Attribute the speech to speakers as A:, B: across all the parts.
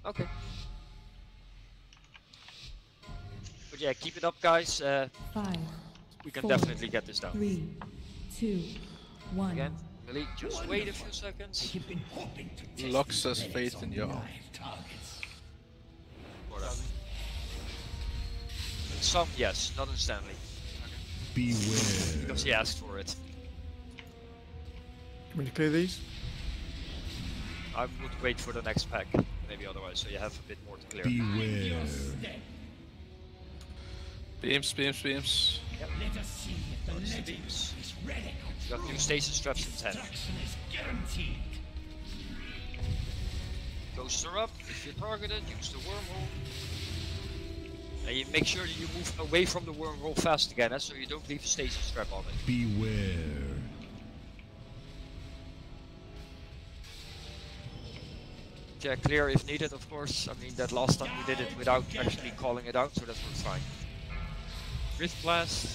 A: Okay. But yeah, keep it up, guys.
B: 5.
A: We can
B: 4,
A: definitely get this down.
B: 3, 2, 1.
A: Again, really, just wait a few seconds.
C: Lux says faith in you.
A: Some, yes, not in Stanley.
D: Beware.
A: Because he asked for it.
E: Can we clear these?
A: I would wait for the next pack, maybe otherwise, so you have a bit more to clear.
D: Beware.
C: Beams, beams, beams.
A: Yep. Those are the beams. You got new stasis traps in 10. Ghosts are up. If you're targeted, use the wormhole. And you make sure that you move away from the wormhole fast again, so you don't leave a stasis trap on it.
D: Beware.
A: Yeah, clear if needed, of course. I mean, that last time we did it without actually calling it out, so that works fine. Rift Blast.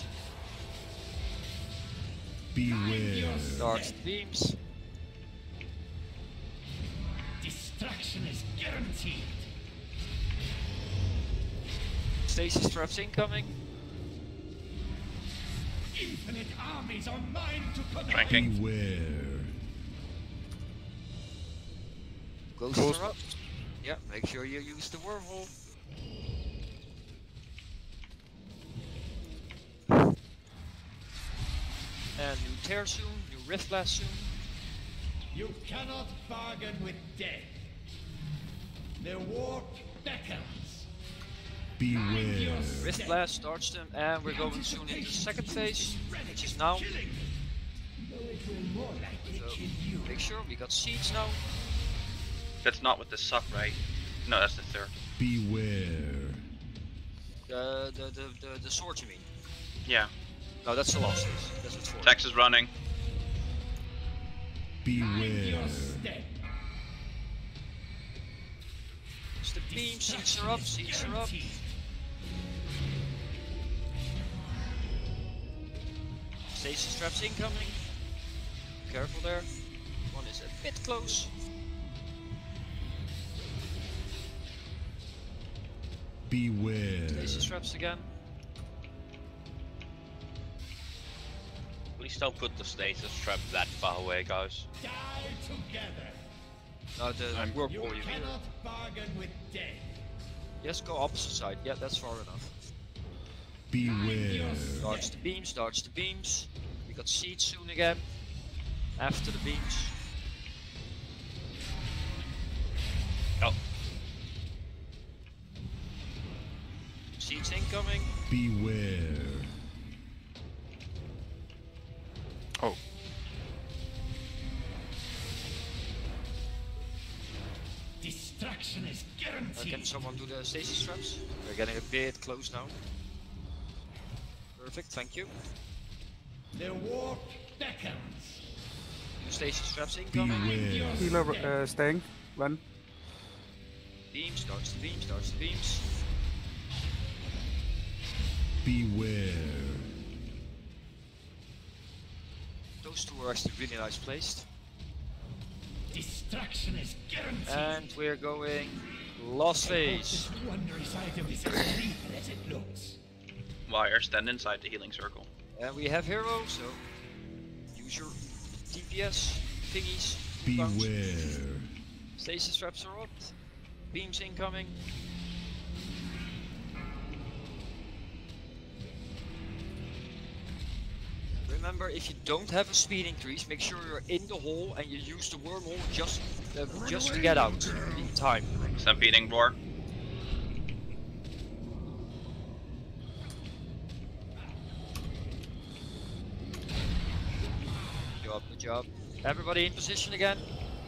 D: Beware.
A: Darts and beams.
F: Destruction is guaranteed.
A: Stasis traps incoming.
F: Infinite armies are mine to command.
C: Ranking.
D: Beware.
A: Ghosts are up. Yeah, make sure you use the wormhole. And new tear soon, new rift blast soon.
F: You cannot bargain with death. The warp beckons.
D: Beware.
A: Rift blast starts them, and we're going soon into the second phase, which is now. So make sure we got seeds now.
G: That's not with the suck, right? No, that's the third.
D: Beware.
A: The sword, you mean?
G: Yeah.
A: No, that's the last phase. That's what's for.
G: Tex is running.
D: Beware.
A: It's the beam, seeds are up, seeds are up. Stasis traps incoming. Careful there. One is a bit close.
D: Beware.
A: Stasis traps again.
H: Please don't put the stasis trap that far away, guys.
F: Die together.
A: No, the
F: You
A: whirlpool you mean.
F: cannot bargain with death.
A: Yes, go opposite side. Yeah, that's far enough.
D: Beware.
A: Dodge the beams, dodge the beams. We got seeds soon again. After the beams.
H: Oh.
A: Seeds incoming.
D: Beware.
C: Oh.
F: Destruction is guaranteed.
A: Can someone do the stasis traps? We're getting a bit close now. Perfect, thank you.
F: The warp beckons.
A: New stasis traps incoming.
D: Beware.
E: Healer staying. Run.
A: Beams, dodge the beams, dodge the beams.
D: Beware.
A: Those two are actually really nice placed.
F: Destruction is guaranteed.
A: And we're going last phase.
F: This wondrous item is as lethal as it looks.
G: Wire, stand inside the healing circle.
A: And we have hero, so use your DPS thingies.
D: Beware.
A: Stasis traps are up. Beams incoming. Remember, if you don't have a speed increase, make sure you're in the hole and you use the wormhole just to get out in time.
G: Stampeding roar.
A: Good job. Everybody in position again.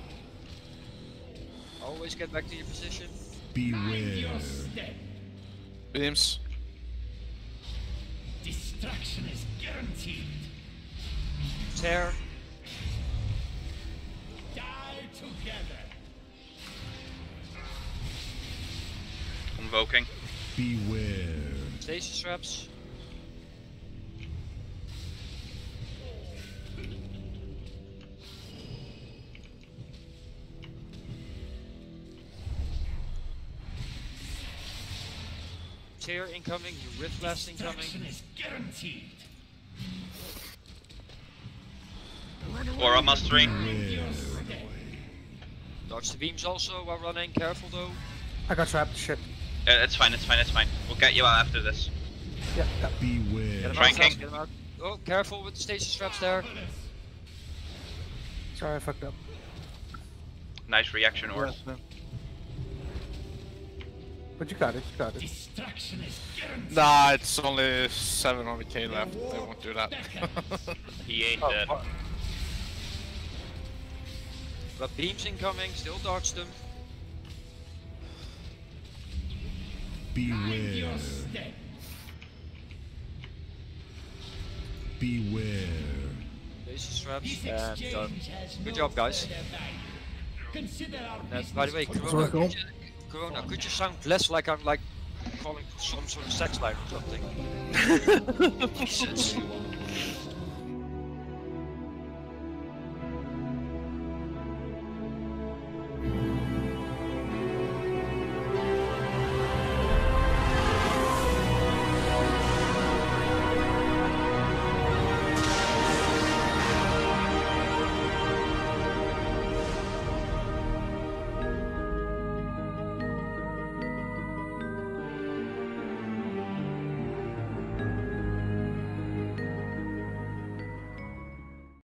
A: Always get back to your position.
D: Beware.
C: Beams.
F: Destruction is guaranteed.
A: Tear.
F: Die together.
G: Convoking.
D: Beware.
A: Stasis traps. Tear incoming, new Rift Blast incoming.
F: Destruction is guaranteed.
G: Aura mastery.
A: Dodge the beams also while running, careful though.
E: I got trapped. Shit.
G: It's fine, it's fine, it's fine. We'll get you out after this.
E: Yeah.
A: Get
D: Beware.
A: him
G: Try
A: out,
G: and
A: get him out. Oh, careful with the stasis traps there.
E: Sorry, I fucked up.
G: Nice reaction, Ors.
E: But you got it. You got it.
F: Destruction is guaranteed.
C: Nah, it's only 700k left. They won't do that.
H: He ain't
E: Oh,
H: dead.
E: fuck.
A: Got beams incoming, still dodge them.
D: Beware. Beware.
A: Stasis traps
F: This
A: and done.
F: exchange has
A: Good
F: no
A: job, guys.
F: further value. Consider our
A: By the way,
F: business
A: Corona,
E: Sorry,
A: Corona, could you sound less like I'm like calling for some sort of sex line or something? Jesus.